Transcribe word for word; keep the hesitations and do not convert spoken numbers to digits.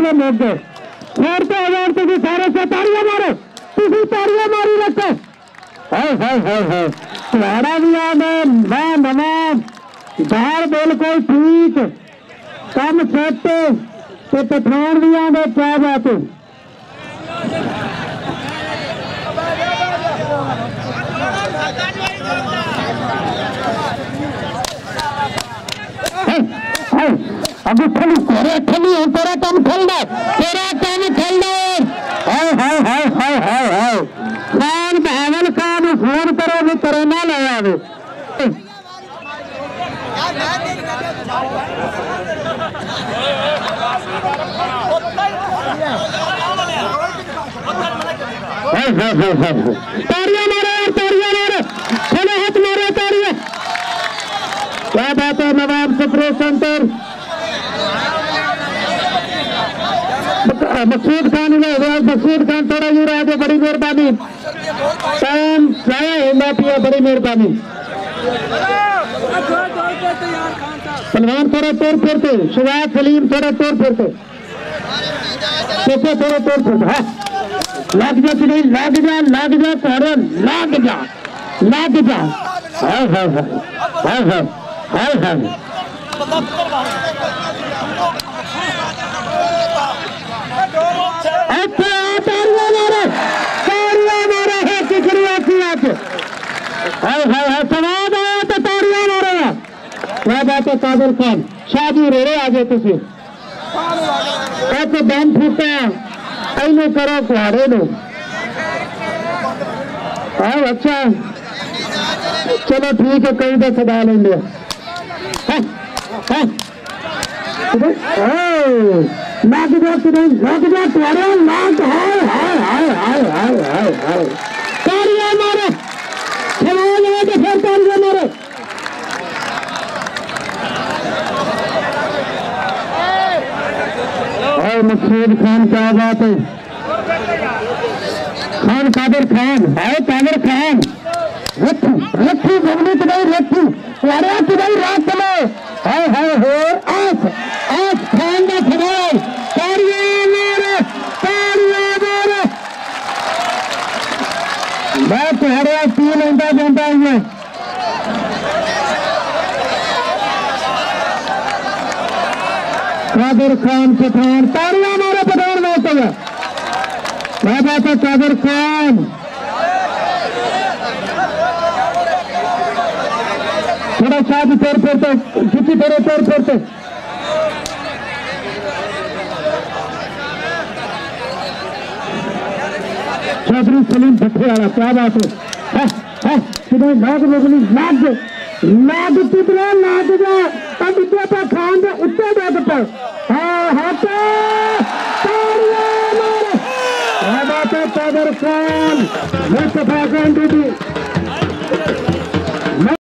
लोग गए छोड़ते हजार तुझे सारे से ताड़ियां मारो तुझे ताड़ियां मारी रखो हाय हाय हाय हाय तुम्हारा भी याद है मैं नवाब बाहर बिल्कुल ठीक कम सेट तो पठान भी याद है क्या बात है अभी थली तेरे थली तेरा काम खेलना तेरा काम खेलना हाय हाय हाय हाय हाय हाय खान बहमल खान फोन करो भी करोना लगा दे ताड़ियां मारो ताड़ियां मारो चलो हाथ मारो ताड़ियां क्या बात है नवाब स्प्रे सेंटर मकसूद खान मकसूद खान थोड़ा यूर आगे बड़ी मेहरबानी टाइम पिया बड़ी मेहरबानी सलमान थोड़ा तोड़ फिरते शिवाज सलीम थोड़ा तोड़ फिरते सोचे थोड़ा तोड़ फिरते हाँ लग जा कि नहीं लग जा लग जा थोड़ा लग जा लग जा हाँ हाँ हाँ हाँ हाँ हाँ हाँ क्या बात है कादिर खान शादी रे रे आगे तुझे ऐसे बम फूटा ऐने करो कुहारे लो हाँ अच्छा चलो ठीक है कहीं तो सदा लेंगे लाग जा तुझे लाग जा तुम्हारे लाग हाय हाय हाय हाय हाय हाय हाय ताड़ियां मारो चलो लगा तो फिर ताड़ियां मारो मकसूद खान क्या बात है खान कादिर खान है कादिर खान रखी रखी बगली तो नहीं रखी अरे तो नहीं रात चलो हाय हाय हो आज आज खान का खबर ताड़ियां मारो ताड़ियां मारो मैं तुम्हारे तीन अंडा बनता हूँ कादिर खान पठान ताड़ियां मारो पठान बात है क्या बात है कादिर खान थोड़ा साथ तोड़ फोड़ते किसी तरह तोड़ फोड़ते चौधरी सलीम भट्टे वाला क्या बात है तुम्हें लाग बगली लाग लाग तुतरा लाग जा तब इतने पर खान दे उत्ते बैठ पर हाँ हाथ ताड़ियां मारो क्या बात है कादिर खान मुस्तफा खान दीदी